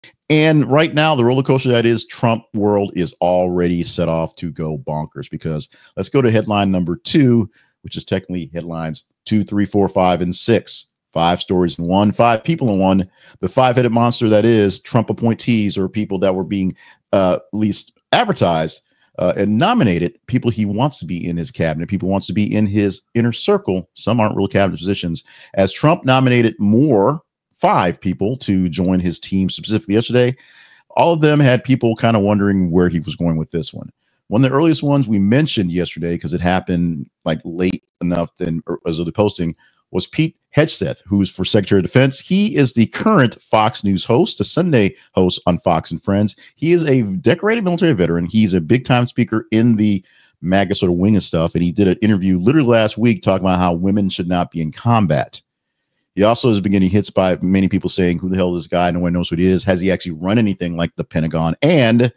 And right now, the roller coaster that is Trump world is already set off to go bonkers because let's go to headline number 2, which is technically headlines 2, 3, 4, 5, and 6. 5 stories in one, 5 people in one. The 5-headed monster that is Trump appointees or people that were being at least advertised and nominated, people he wants to be in his cabinet, people wants to be in his inner circle. Some aren't real cabinet positions. As Trump nominated more 5 people to join his team specifically yesterday, all of them had people kind of wondering where he was going with this one. One of the earliest ones we mentioned yesterday, because it happened like late enough then as of the posting, was Pete Hegseth, who's for Secretary of Defense. He is the current Fox News host, the Sunday host on Fox and Friends. He is a decorated military veteran. He's a big time speaker in the MAGA sort of wing of stuff. And he did an interview literally last week talking about how women should not be in combat. He also is beginning hits by many people saying, who the hell is this guy? No one knows who he is. Has he actually run anything like the Pentagon? And,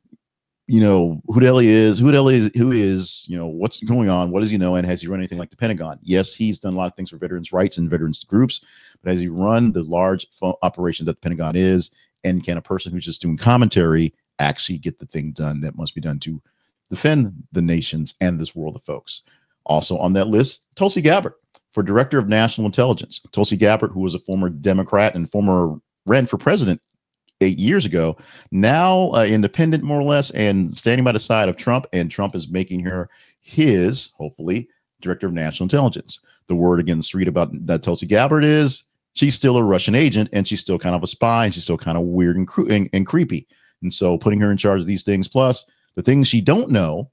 you know, who the hell he is, who is, you know, what's going on? What does he know? And has he run anything like the Pentagon? Yes, he's done a lot of things for veterans' rights and veterans groups, but has he run the large operation that the Pentagon is? And can a person who's just doing commentary actually get the thing done that must be done to defend the nations and this world of folks? Also on that list, Tulsi Gabbard for Director of National Intelligence. Tulsi Gabbard, who was a former Democrat and ran for president 8 years ago, now independent more or less and standing by the side of Trump, and Trump is making her his, hopefully, Director of National Intelligence. The word again the street about that Tulsi Gabbard is she's still a Russian agent and she's still kind of a spy and she's still kind of weird and creepy. And so putting her in charge of these things, plus the things she don't know,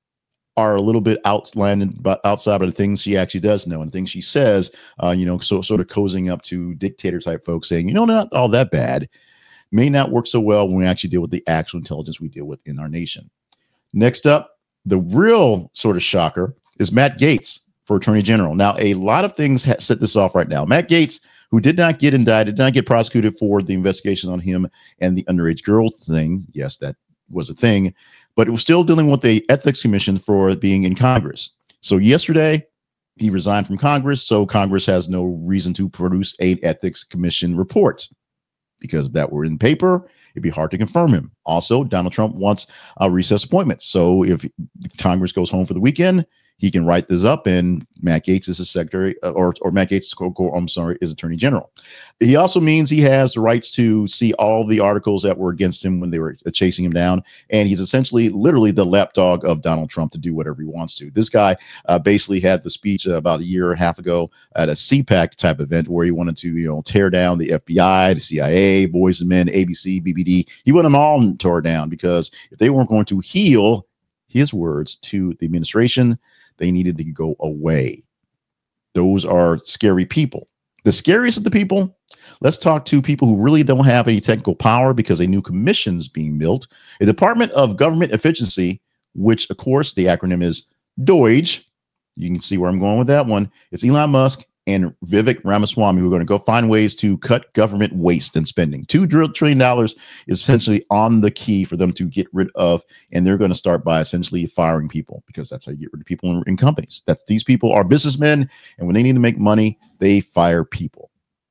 are a little bit outside of the things she actually does know and things she says, you know, so sort of cozying up to dictator type folks saying, you know, not all that bad, may not work so well when we actually deal with the actual intelligence we deal with in our nation. Next up, the real sort of shocker is Matt Gaetz for Attorney General. Now, a lot of things set this off right now. Matt Gaetz, who did not get indicted, did not get prosecuted for the investigation on him and the underage girl thing. Yes, that was a thing, but it was still dealing with the ethics commission for being in Congress. So yesterday he resigned from Congress. So Congress has no reason to produce an ethics commission report because if that were in paper, it'd be hard to confirm him. Also, Donald Trump wants a recess appointment. So if Congress goes home for the weekend, he can write this up, and Matt Gaetz is his secretary, or Matt Gaetz, is Attorney General. He also means he has the rights to see all the articles that were against him when they were chasing him down, and he's essentially, literally, the lapdog of Donald Trump to do whatever he wants to. This guy basically had the speech about a year and a half ago at a CPAC type event where he wanted to, you know, tear down the FBI, the CIA, Boys and Men, ABC, BBD. He wanted them all tore down because if they weren't going to heal, his words, to the administration, they needed to go away. Those are scary people. The scariest of the people, let's talk to people who really don't have any technical power because a new commission is being built. A Department of Government Efficiency, which, of course, the acronym is DOGE. You can see where I'm going with that one. It's Elon Musk and Vivek Ramaswamy who are going to go find ways to cut government waste and spending. $2 trillion is essentially on the key for them to get rid of, and they're going to start by essentially firing people because that's how you get rid of people in companies. That's these people are businessmen, and when they need to make money, they fire people.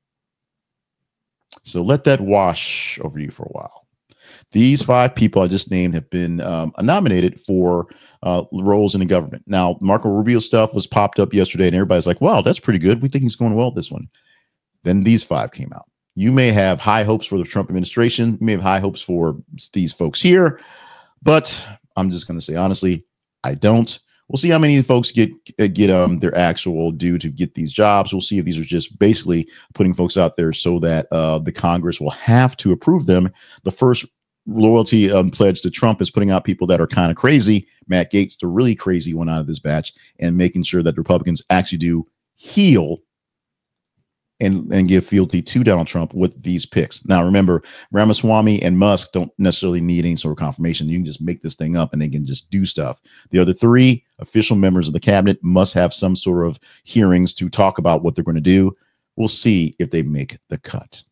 So let that wash over you for a while. These 5 people I just named have been nominated for roles in the government. Now, Marco Rubio stuff was popped up yesterday, and everybody's like, wow, that's pretty good. We think he's going well with this one. Then these 5 came out. You may have high hopes for the Trump administration. You may have high hopes for these folks here, but I'm just going to say, honestly, I don't. We'll see how many folks get their actual due to get these jobs. We'll see if these are just basically putting folks out there so that the Congress will have to approve them. The first loyalty pledge to Trump is putting out people that are kind of crazy. Matt Gaetz, the really crazy one out of this batch, and making sure that Republicans actually do heal and give fealty to Donald Trump with these picks. Now, remember, Ramaswamy and Musk don't necessarily need any sort of confirmation. You can just make this thing up and they can just do stuff. The other 3 official members of the cabinet must have some sort of hearings to talk about what they're going to do. We'll see if they make the cut.